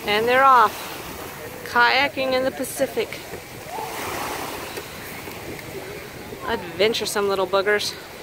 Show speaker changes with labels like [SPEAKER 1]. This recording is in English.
[SPEAKER 1] And they're off, kayaking in the Pacific. Adventuresome little boogers.